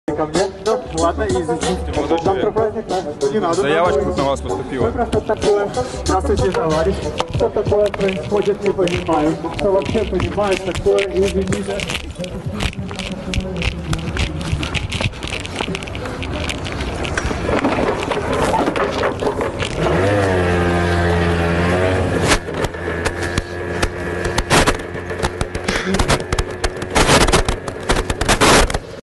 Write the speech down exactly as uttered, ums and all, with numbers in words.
Ко мне? Ну, ладно, извините. Завтра праздник, да? Не надо. Заявочка на вас поступила. Что такое? Здравствуйте, товарищ. Что такое происходит, не понимаю. Что вообще понимает такое, извините.